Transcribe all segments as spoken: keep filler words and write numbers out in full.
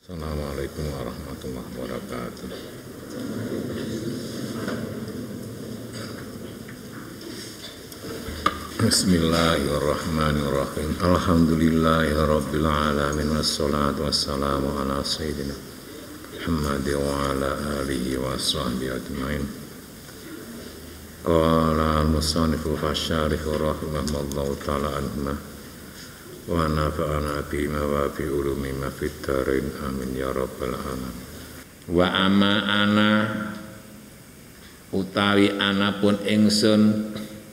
Assalamualaikum warahmatullahi wabarakatuh. Bismillahirrahmanirrahim. Alhamdulillahirabbil alamin wassalatu wassalamu ala sayyidina Muhammad wa ala alihi washabbihi ajmain. Qala al-musannifu fasyarihu rahimallahu ta'ala anhuma wa nafa'ana bima wa bi ulumi ma fid dharain amin ya rabbal alamin. Wa amma ana utawi anapun ingsun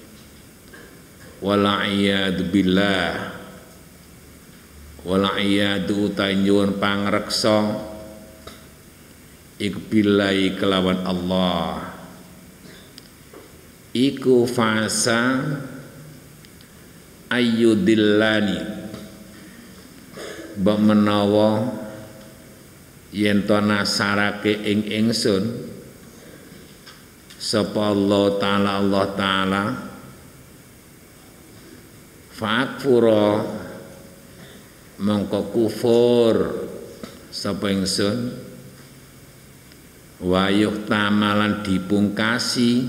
wala iyad billah wala iyad utawi nyuwun pangreksa iku billahi kelawan Allah iku fasa ayyudillani mbok menawa yen to nasarake ing ingsun sapa Allah taala Allah taala fakfura mongko kufur sapa ingsun wayuh tamalan dipungkasi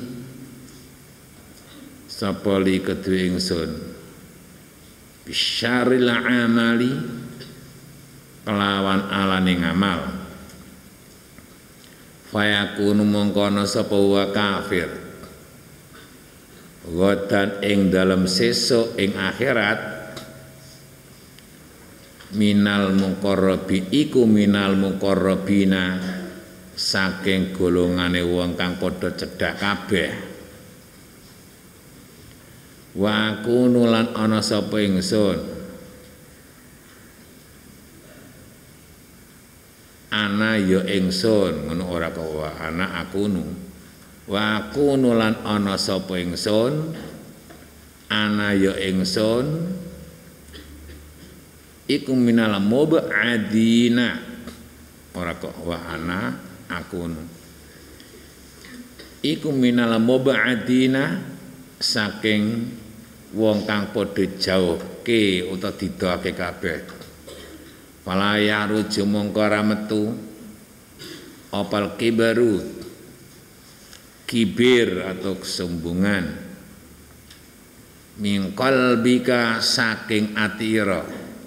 sapa li kedue ingsun bisyaril amali kelawan alane ngamal fayakunu mongkono sapa wa kafir godan ing dalam sesuk ing akhirat minal muqarrabi iku minal muqarrabina saking golongane wong kang padha cedhak kabeh wa kunu lan ana sapa ingsun ana ya ingsun ngono ora kok wa ana akunu wa akunu lan ana sapa ingsun ana ya ingsun iku minal mubadina ora kok wa ana akunu iku minal mubadina saking wong kang padha jauhke utawa didoake kabeh fala yaruju mongko ora metu opal kibaru kibir atau kesombongan min qalbika saking atira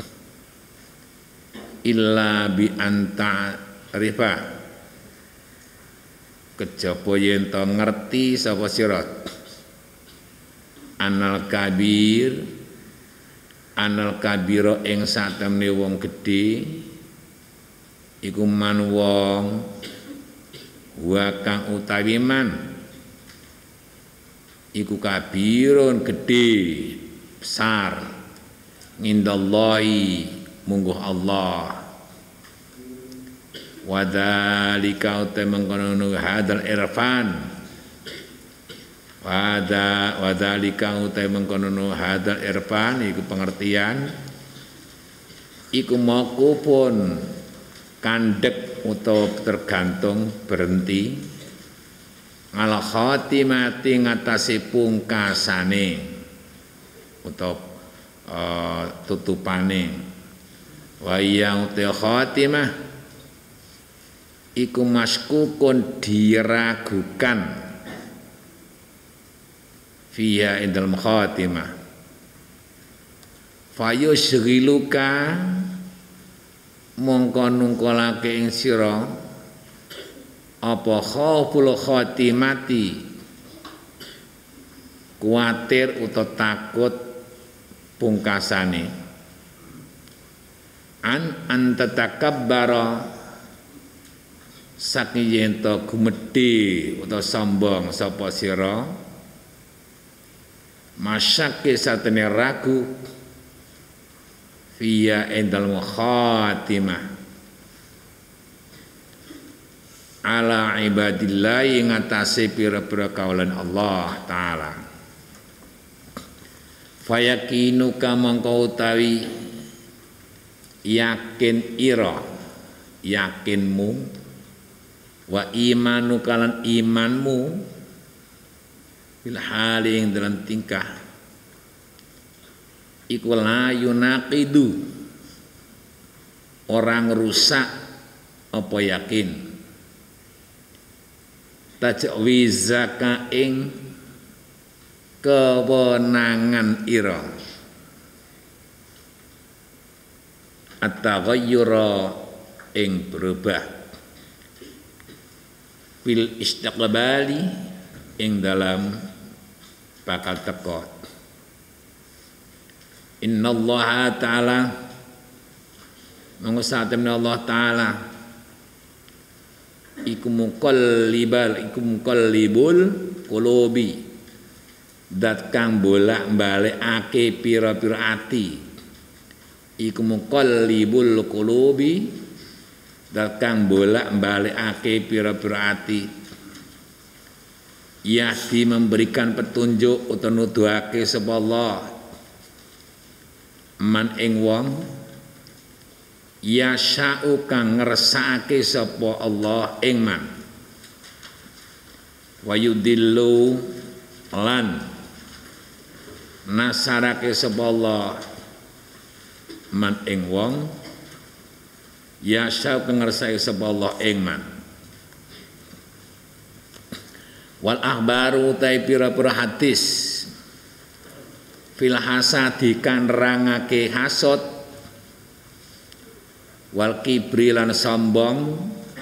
illa bi anta rifa kejaba yen to ngerti sapa sira anal kabir anal kabiro ing satemene wong gedhe iku man wong wa kang utawi man iku kabirun gedhe besar ngindallahi mungguh Allah wa dzalika utamangkono hadal irfan wada wadalika utai mengkono hadal irfan iku pengertian iku maqupun kandhek utawa tergantung berhenti ala khatimati ngatasi pungkasane utawa uh, tutupane wa yang utai khatimah iku maskukun diragukan fiya indal khatimah fayushghiluka mongko nungkolake ing sira apa khauful khatimati kuatir utawa takut pungkasane an antatakabbara saking yen to gumedhe utawa sombong sapa sira masyaki satene ragu fiya endal khatimah ala ibadillah ing atase pira-pira kaulan Allah taala fayakinu kamangka utawi yakin ira yakinmu wa imanu kalan imanmu bil hali ing dalam tingkah iku la yunaqidu orang rusak apa yakin tajwizaka ing kewenangan ira at-taghayyura ing berubah fil istiqbali ing dalam bakal teko. Innallaha ta'ala monggo satemene Allah taala iku muqallibal iku muqallibul qulubi dat kang bolak-balikake pira-pira ati iku muqallibul qulubi dat kang bolak-balikake pira-pira ati yahdi memberikan petunjuk utawa nuduhake sapa Allah man ing wong ya sya'u kang ngersakake sapa Allah ing man wa yudillu lan nasarake sapa Allah man ing wong ya sya'u kang ngersakake sapa Allah ing man wal akhbaru tai pira-pira hadis fil hasadi kan nerangake hasad wal kibri lan sombong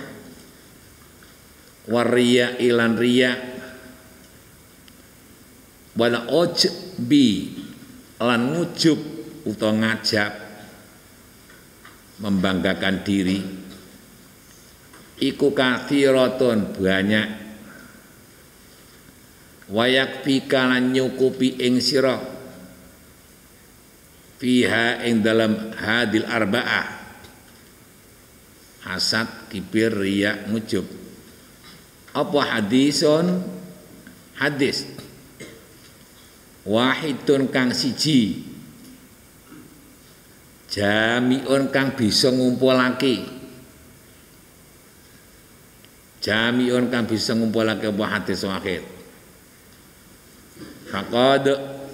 wariya ilan riya wal ujbi lan ngujub utawa ngajab membanggakan diri iku kathiratun banyak wayak pikalan nyukupi ing sira fiha ing dalam hadil arba'ah hasad, kibir, riya, ngujub. Apa hadisun? Hadis wahidun kang siji jamiun kang bisa ngumpulake jamiun kang bisa ngumpulake apa hadis wahid faqad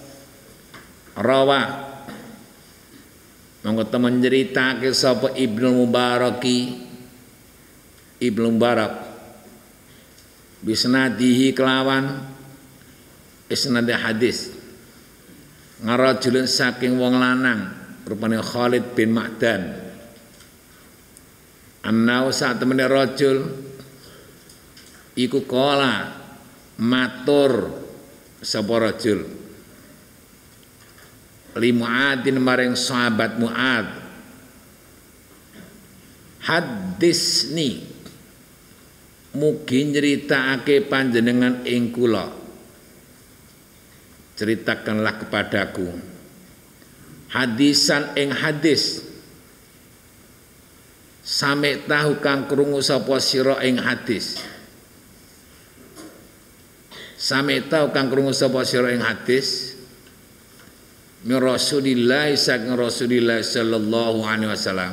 rawa monggo temen nyeritake sapa Ibnu Mubaraki Ibnu Mubarak bisnadihi kelawan isnad hadis ngarajulun saking wong lanang rupane Khalid bin Ma'dan annau sak temene rajul iku kala matur sapa rajul li Mu'adin maring sahabat Mu'ad hadisni mugi nyeritakake panjenengan ing kula ceritakanlah kepadaku hadisan ing hadis sami tahu kang krungu sapa sira ing hadis sami tahu kang krungu sapa sira ing hadis min Rasulillah saking Rasulillah sallallahu alaihi wasallam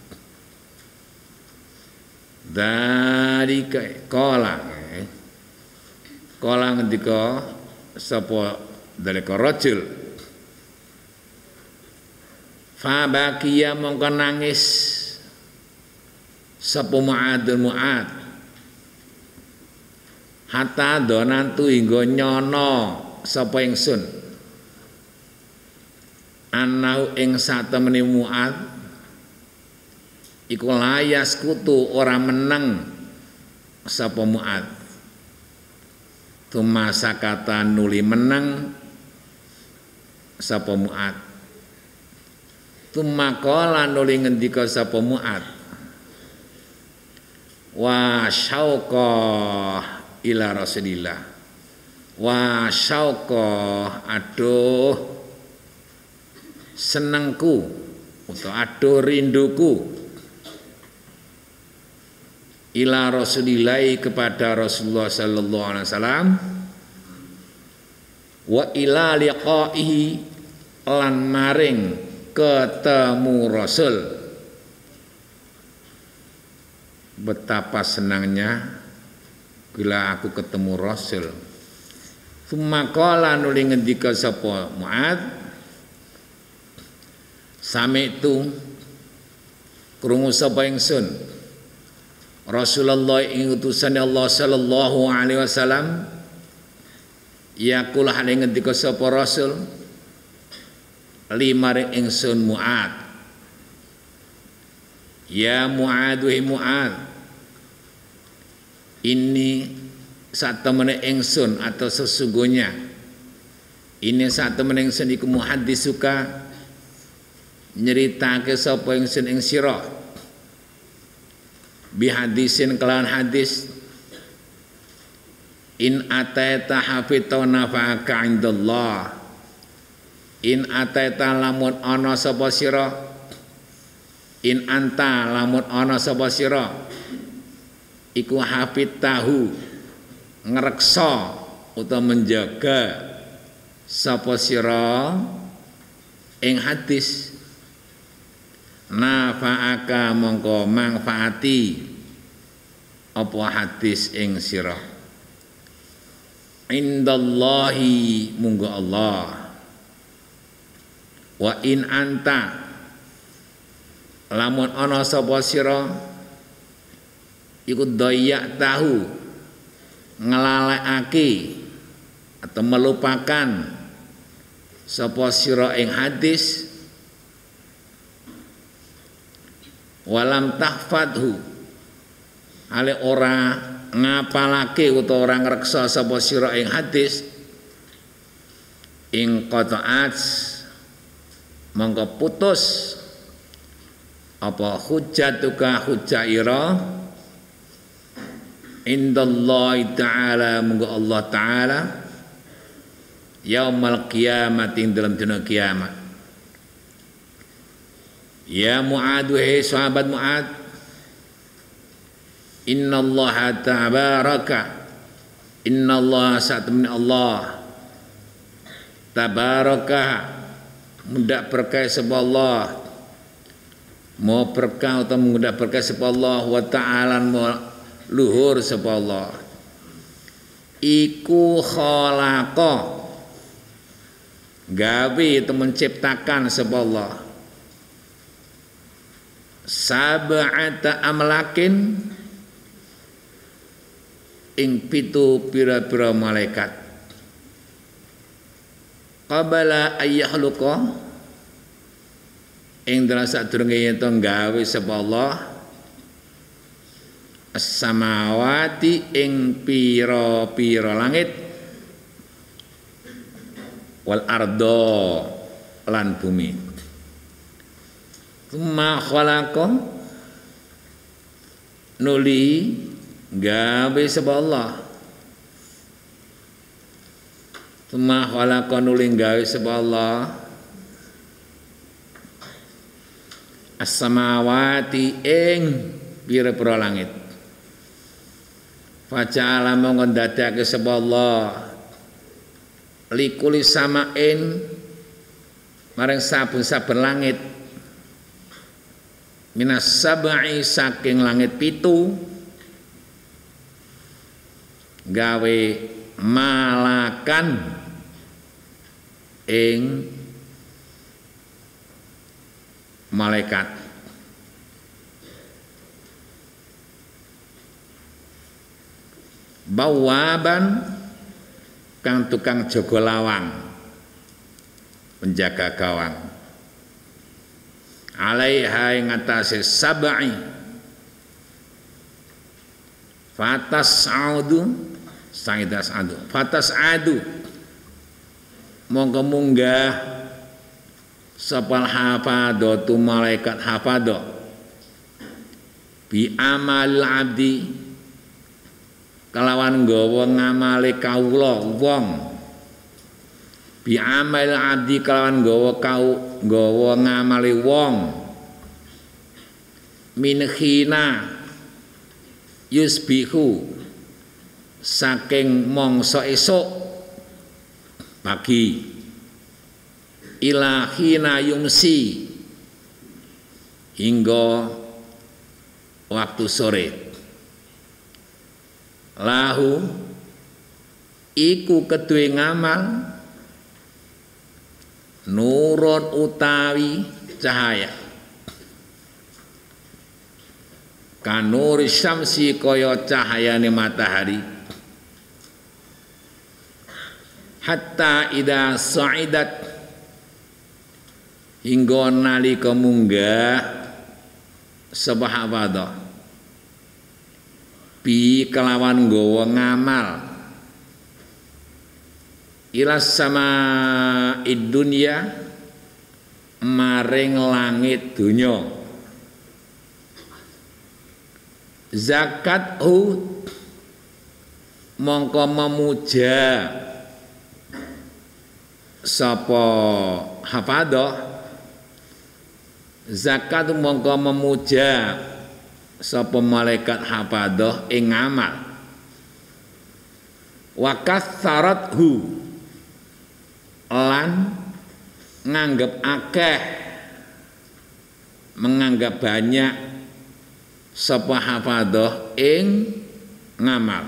dari kala kala ngendika sapa dalika rajul fa baqiya mongko nangis sapa Mu'ad Mu'ad hatta donantu hingga nyono sapa ingsun anau ing satemene Mu'ad iku layas kutu ora meneng sapa Mu'ad tumasa kata nuli meneng sapa Mu'ad tumaqala nuli ngendika sapa Mu'ad wa syauqa ila Rasulillah wa syauqa aduh senengku atau aduh rinduku ila Rasulillah kepada Rasulullah sallallahu alaihi wasallam wa ila liqaihi lan maring ketemu Rasul betapa senangnya bila aku ketemu Rasul summa qala nuli ngendika sapa Mu'ad sami tu krungu sapa ingsun Rasulullah ing utusan Allah sallallahu alaihi wasallam yaqul hale ngendika sapa Rasul limare ingsun Mu'ad, ya Mu'ad wa Mu'ad, ini saat temene ingsun atau sesungguhnya ini saat temene ingsun iku muhaddis suka nyeritake sapa ingsun ing sira bihadisin kelawan hadis in ataita hafidha nafa'aka indallah, in ataita lamun ana sapa sira, in anta lamun ana sapa sira iku hafidtahu ngreksa utawa menjaga sapa sira ing hadis nafa'aka mongko manfaati apa hadis ing sira indallahi munggo Allah, wa in anta lamun ana sapa sira iku doyak tahu ngelalekake atau melupakan sapa sira ing hadis walam tahfadhu ale ora ngapalake utawa ora ngreksa sapa sira ing hadis ing qata'at mongko putus apa hujjatuka hujjaira indallahi ta'ala monggo Allah ta'ala yaumal kiamat ing dalam dina kiamat. Ya Mu'ad wahai sahabat Mu'ad, innallaha tabaraka, innallaha sa'atmin Allah tabaraka mudah berkah sebab Allah, mau berkah atau mudah berkah sebab Allah wa ta'ala mau luhur sebab Allah iku khalaqa gawe itu menciptakan sebab Allah sab'ata amlakin ing pitu pira-pira malaikat qabala ayyahluqa ing dalam sadurunge yen to gawe sapa Allah as-samawati ing pira-pira langit wal ardo lan bumi. Tsumma khalaqa nuli gawe sapa Allah. Tsumma khalaqa nuli gawe sapa Allah as-samawati ing pira-pira langit. Faja'ala mongko dadake sapa Allah likuli samain maring saben-saben langit minas sab'i saking langit pitu gawe malakan ing malaikat bawaban kang tukang jaga lawang penjaga gawang alaiha ing atase sab'i fatas audu sangidas adu fatas adu mongko munggah sapal hafadatu malaikat hafadha bi amal abdi kalawan nggawa ngamale kawula wong bi amal abdi kalawan nggawa kau nggawa ngamale wong min khina yusbihu saking mangsa esuk pagi ila khina yumsi hingga waktu sore lahu iku keduwe ngamal nurun utawi cahaya kanuri syamsi kaya cahayane matahari hatta ida sa'idat hingga nalika munggah sapa hafadah bi kelawan nggawa ngamal ila sama idunya maring langit dunya zakathu mongko memuja sapa hafadah zakat mongko memuja sapa malaikat hafadah ing ngamal wa katsarathu lan nganggep akeh menganggap banyak sapa hafadah ing ngamal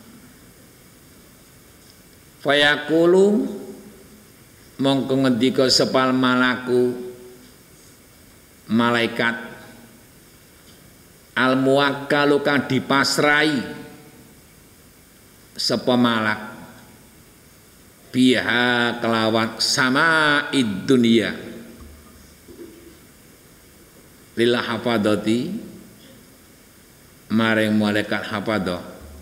fayaqulu mongko ngendika sepal malaku malaikat al muwakkalu kang dipasrai sapa malak biha kelawan sama idunia lillah hafadati maring malaikat hafadah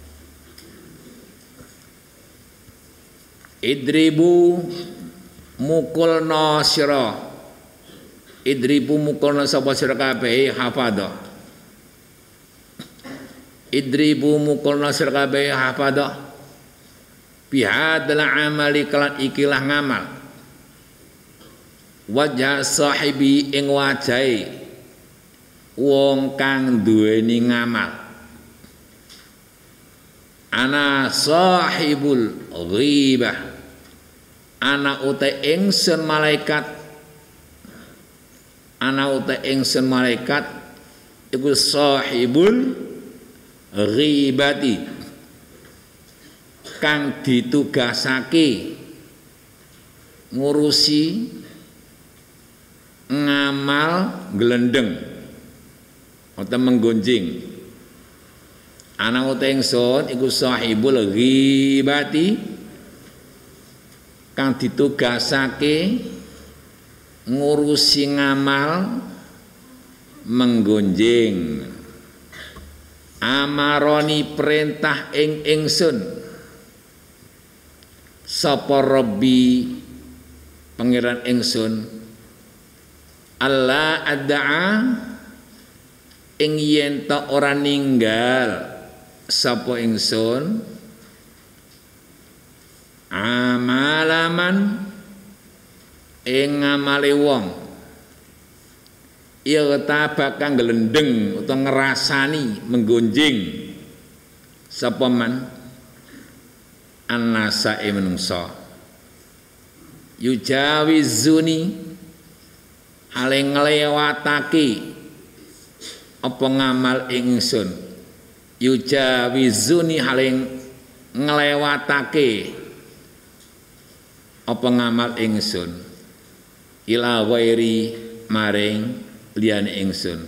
idribu mukulna sira idribu mukulna sapa sira kabeh hafadah idribu mukulna sira kabeh hafadah bihadal amali kelan ikilah ngamal wajah sahibi ing wajahe wong kang duweni ngamal ana sahibul ghibah ana uta ingsun malaikat ana uta ingsun malaikat iku sahibul ghibati kang ditugasake ngurusi ngamal glendeng atau menggonjing ana uta ingsun iku sahibul ghibati kang ditugasake ngurusi ngamal menggonjing amaroni perintah ing ingsun sapa Rabbi pangeran ingsun Allah ad'a ing yen ta ora ninggal sapa ingsun amalaman ing ngamale wong irta bakang glendeng utawa ngrasani menggonjing sapa man annasa menungsa yujawizuni hale nglewatake apa ngamal ingsun yujawizuni hale nglewatake apa ngamal ingsun ila ghairi maring liyane ingsun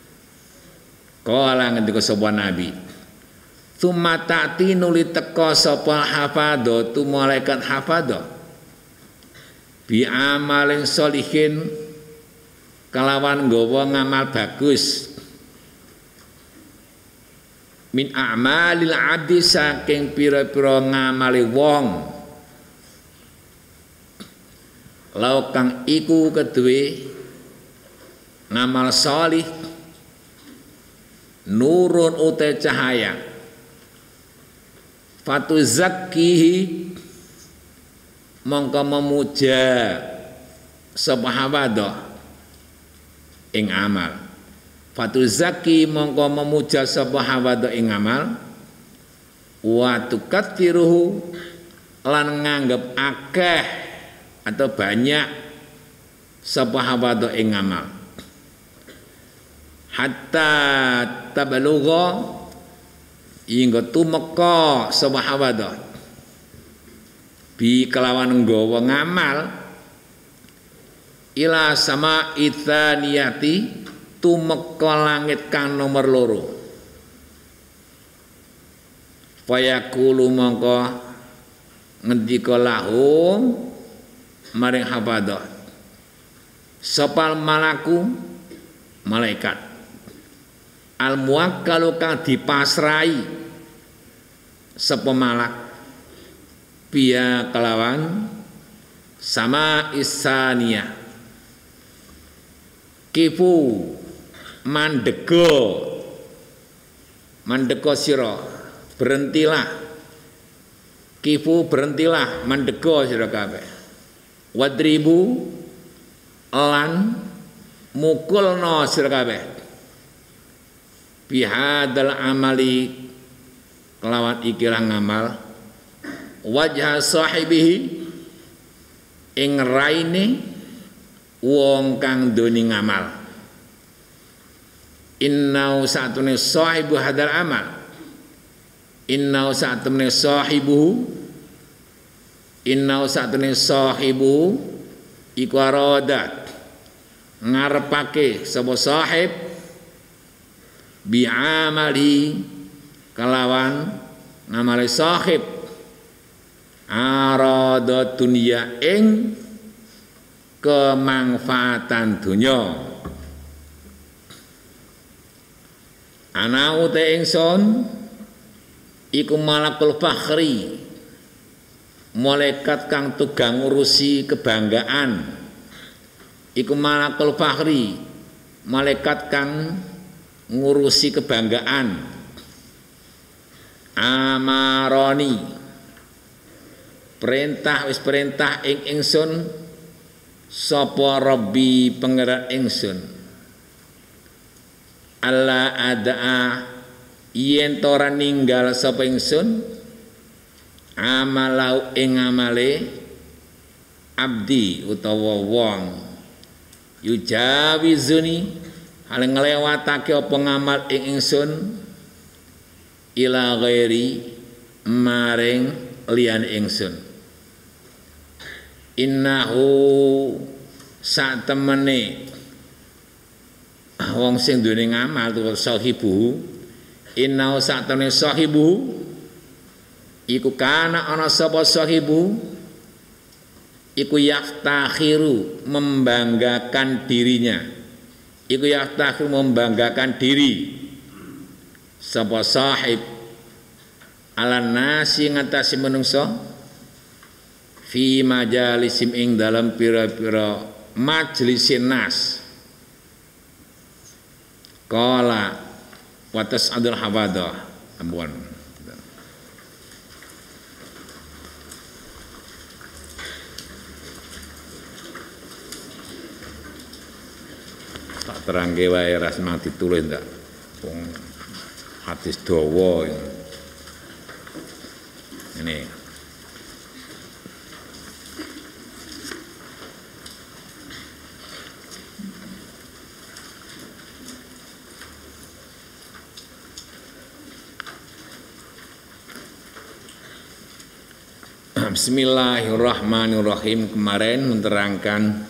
kala ngendika sapa nabi summa ta'ti nuli teka sapa hafadha tu malaikat hafadha bi amalin sholihin kalawan nggawa ngamal bagus min a'malil abdi saking pira-pira ngamali wong lau kang iku keduwe ngamal sholih nurun uta cahaya fatu zakkihi mongko memuja sapa hafadah ing amal fatu zakki mongko memuja sapa hafadah ing amal wa tukatsiruhu lan nganggep akeh atau banyak sapa hafadah ing amal hatta tabalugha hingga tumeka sapa hafadah bi kelawan nggawa ngamal ila sama itsaniyati tumeka langit kang nomor loro fayaqulu mongko ngendika lahum maring hafadah sapal malaku malaikat al muwakkalu kang dipasrai sapa malak biya kelawan sama isania kifu mandego mandego sira berhentilah kifu berhentilah mandego sira kabeh wadribu lan mukulna sira kabeh bihadal amali kelawan ikilah ngamal wajah sahibihi ing raine wong kang doni ngamal innau satune sahibu hadal amal innau satune sahibu innau satune sahibu iku aradat ngarepake sapa sahib bi'amali kalawan ngamale sahib arada dunya ing kemanfaatan dunya ana uta ingsun iku malakul fakhri malaikat kang tugang ngurusi kebanggaan iku malakul fakhri malaikat kang ngurusi kebanggaan amaroni perintah wis perintah ing ingsun sapa rabbi pangeran ingsun alla adaa yen ora ninggal sapa ingsun amalau ing amale abdi utawa wong yujawizuni hal nglewatake apa ngamal ing ingsun ila ghairi maring liyan ingsun innahu sak temene wong sing duwe ngamal tu sahibu innahu sak temene sahibu iku kana ana sapa sahibu iku yaftakhiru membanggakan dirinya iku yaftakhiru membanggakan diri sapa sahib ala nasi ngatasi menungso fi majalisim ing dalam pira-pira majlisin nas qala wa tas'adul hawadah ambuan tak terangke wae ras mang ditulis ndak wong hadis dawa ini Bismillahirrahmanirrahim. Kemarin menerangkan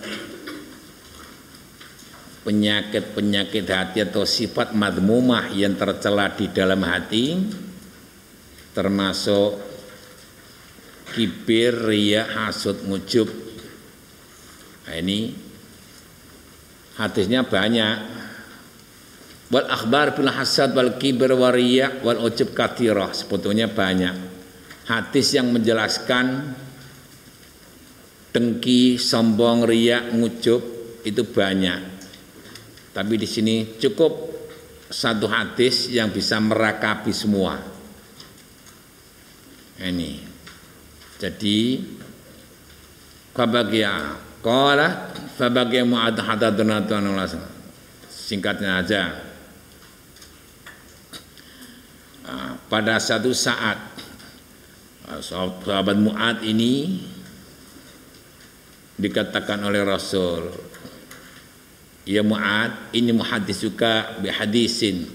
penyakit-penyakit hati atau sifat madmumah yang tercela di dalam hati, termasuk kibir, riya, hasud, ujub. Nah, ini hadisnya banyak. Wal akhbar bil hasad wal kibir wal riya wal ujub kathirah, sebetulnya banyak. Hadis yang menjelaskan dengki, sombong, riya, ngujub itu banyak. Tapi di sini cukup satu hadis yang bisa merakapi semua. Ini. Jadi fabagia qala fabagia mu'ad hadaduna tuanulasan. Singkatnya aja. Pada satu saat sahabat Mu'ad ini dikatakan oleh Rasul, ya Mu'ad, ini muhadditsuka bihadisin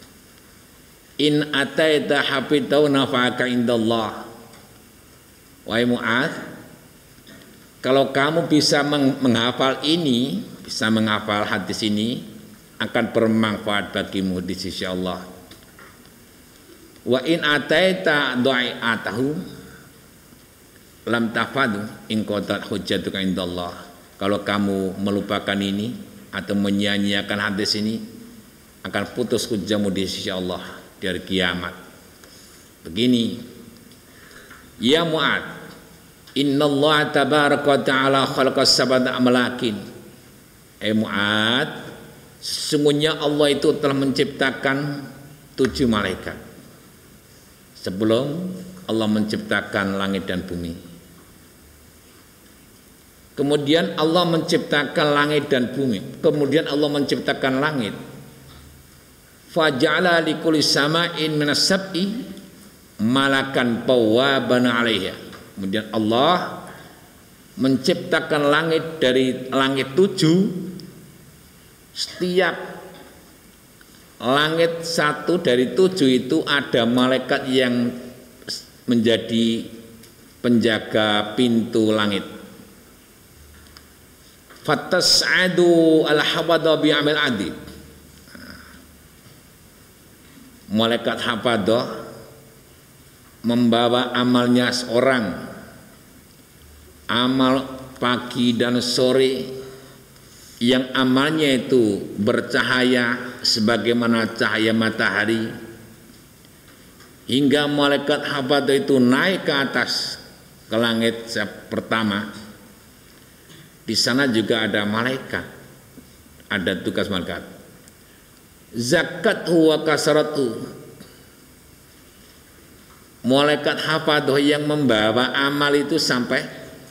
in ataita hafidhu nafa'aka indallah. Wahai Mu'ad, kalau kamu bisa menghafal ini, bisa menghafal hadis ini, akan bermanfaat bagimu di sisi Allah. Wa in ataita du'atahu lam tafadu in qatat hujjatuka indallah. Kalau kamu melupakan ini atau menyia-nyiakan hadis ini, akan putus hujjahmu di sisi Allah di hari kiamat. Begini, ya Mu'ad, innallaha tabaraka wa ta'ala khalaqas sab'a amlakin. Eh Mu'ad, sesungguhnya Allah itu telah menciptakan tujuh malaikat sebelum Allah menciptakan langit dan bumi. Kemudian Allah menciptakan langit dan bumi. Kemudian Allah menciptakan langit. Faja'ala likulli sama'in minas sab'i malakan bawaban 'alaiha. Kemudian Allah menciptakan langit dari langit tujuh. Setiap langit satu dari tujuh itu ada malaikat yang menjadi penjaga pintu langit. Fatas'adu al-hafadah bi'amil adid. Malaikat hafadah membawa amalnya seorang, amal pagi dan sore, yang amalnya itu bercahaya sebagaimana cahaya matahari, hingga malaikat hafadah itu naik ke atas ke langit pertama. Di sana juga ada malaikat, ada tugas malaikat. Zakat huwa kasratu. Malaikat hafadah yang membawa amal itu sampai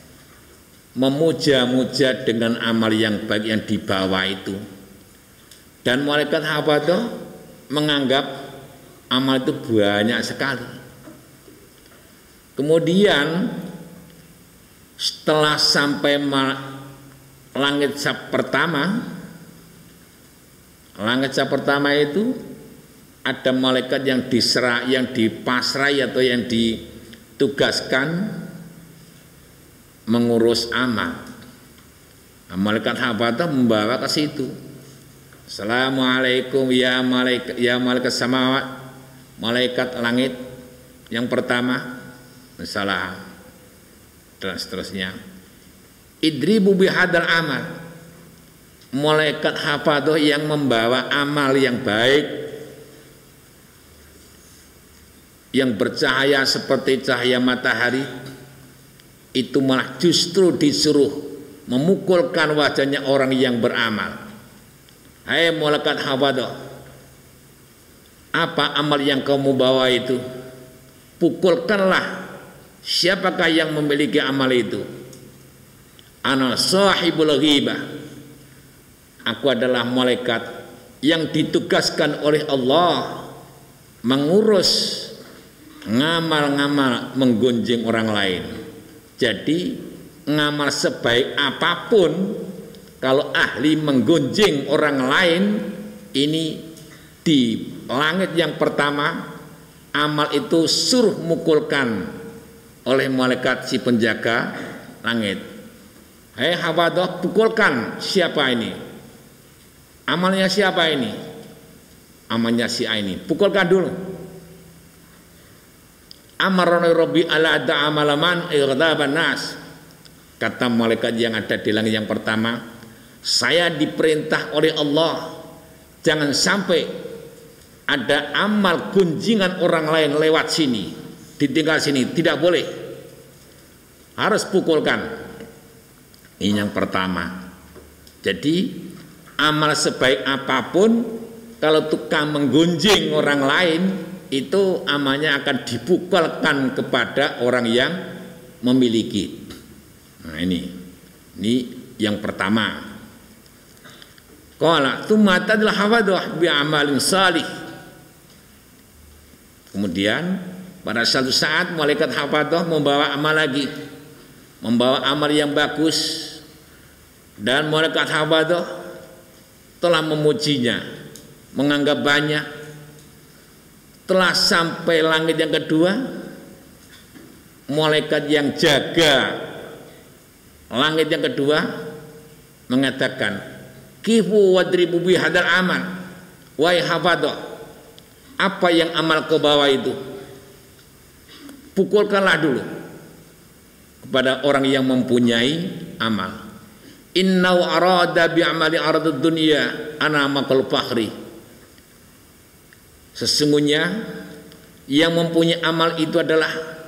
memuja-muja dengan amal yang baik yang dibawa itu. Dan malaikat hafadah menganggap amal itu banyak sekali. Kemudian setelah sampai langit sab pertama, langit sab pertama itu ada malaikat yang diserah, yang dipasrai atau yang ditugaskan mengurus amal. Nah, malaikat hafadah membawa ke situ. Assalamualaikum ya malaikat, ya malaikat samawat, malaikat langit yang pertama, salam dan seterusnya. Idribu bihadal amal. Malaikat hafadah yang membawa amal yang baik, yang bercahaya seperti cahaya matahari, itu malah justru disuruh memukulkan wajahnya orang yang beramal. Hai malaikat hafadah, apa amal yang kamu bawa itu? Pukulkanlah siapakah yang memiliki amal itu. Ana sahibul ghibah. Aku adalah malaikat yang ditugaskan oleh Allah mengurus ngamal-ngamal menggunjing orang lain. Jadi ngamal sebaik apapun, kalau ahli menggunjing orang lain, ini di langit yang pertama amal itu suruh mukulkan oleh malaikat si penjaga langit. Hai hafadah, pukulkan siapa ini? Amalnya siapa ini? Amalnya si A ini. Pukulkan dulu. Amarani Rabbi ala ta'amalaman ighdhaban nas. Kata malaikat yang ada di langit yang pertama, saya diperintah oleh Allah jangan sampai ada amal gunjingan orang lain lewat sini, ditinggal sini, tidak boleh. Harus pukulkan. Ini yang pertama. Jadi amal sebaik apapun, kalau tukang menggunjing orang lain, itu amalnya akan dipukulkan kepada orang yang memiliki. Nah ini, ini yang pertama. Qala tsumma tadla hafadah bi amalin salih. Kemudian pada suatu saat malaikat hafadah membawa amal lagi, membawa amal yang bagus. Dan malaikat hafadah telah memujinya, menganggap banyak. Telah sampai langit yang kedua, malaikat yang jaga langit yang kedua mengatakan, kifu wadribu bihadal amal, wahai hafadah, apa yang amal kau bawa itu, pukulkanlah dulu kepada orang yang mempunyai amal. Innau arada bi'amali aradud dunya ana maqal fakhri. Sesungguhnya yang mempunyai amal itu adalah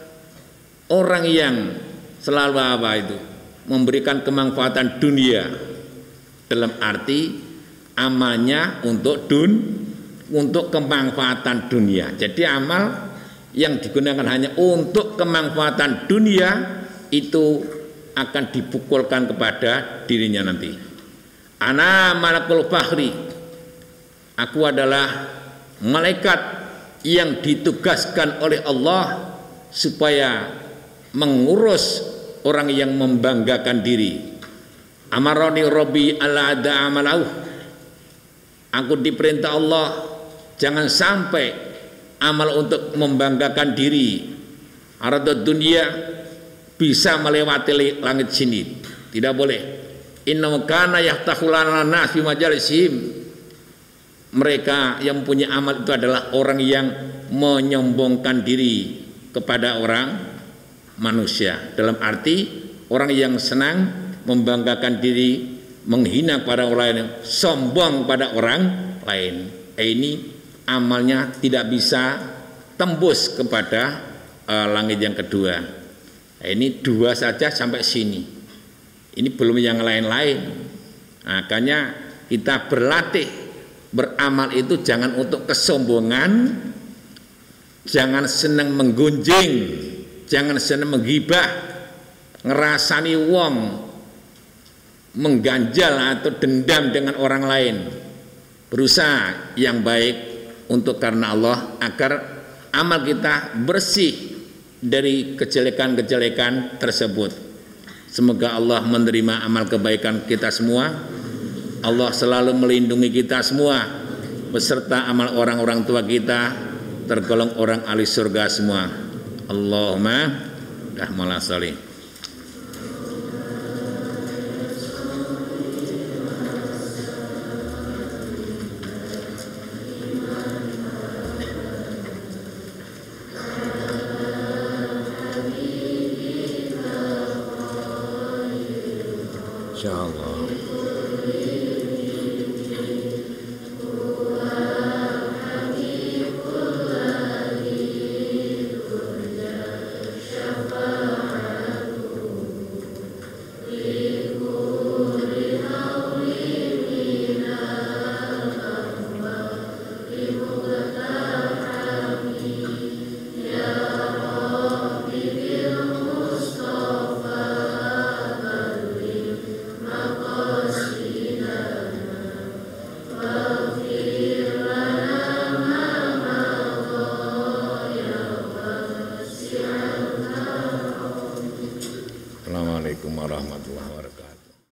orang yang selalu apa itu memberikan kemanfaatan dunia, dalam arti amalnya untuk dun untuk kemanfaatan dunia. Jadi amal yang digunakan hanya untuk kemanfaatan dunia itu akan dipukulkan kepada dirinya nanti. Ana malakul fakhri, aku adalah malaikat yang ditugaskan oleh Allah supaya mengurus orang yang membanggakan diri. Amaroni Rabbi alla ada amalahu, aku diperintah Allah jangan sampai amal untuk membanggakan diri aradud dunia bisa melewati langit sini, tidak boleh. Inna kana yahtahulana nas fi majalisihim, mereka yang punya amal itu adalah orang yang menyombongkan diri kepada orang manusia, dalam arti orang yang senang membanggakan diri, menghina pada orang lain, sombong pada orang lain. Eh, ini amalnya tidak bisa tembus kepada uh, langit yang kedua. Ini dua saja sampai sini, ini belum yang lain-lain. Makanya kita berlatih beramal itu jangan untuk kesombongan, jangan senang menggunjing, jangan senang menggibah, ngerasani wong, mengganjal atau dendam dengan orang lain. Berusaha yang baik untuk karena Allah agar amal kita bersih dari kejelekan-kejelekan tersebut. Semoga Allah menerima amal kebaikan kita semua. Allah selalu melindungi kita semua beserta amal orang-orang tua kita, tergolong orang ahli surga semua. Allahumma rahmalah salih. Insyaallah. Assalamualaikum warahmatullahi wabarakatuh.